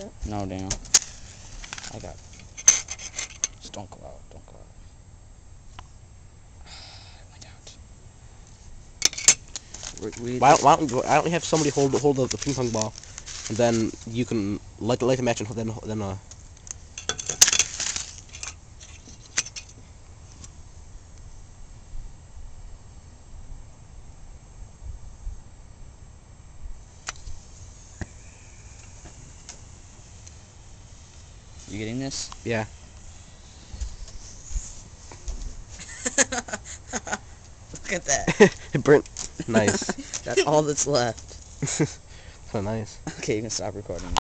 out. No, Daniel. I got. Just don't go out. Don't go out. It went out. Why don't we have somebody hold the ping pong ball, and then you can light the match and then You getting this? yeah. Look at that. It burnt. Nice. That's all that's left. So nice. Okay, you can stop recording.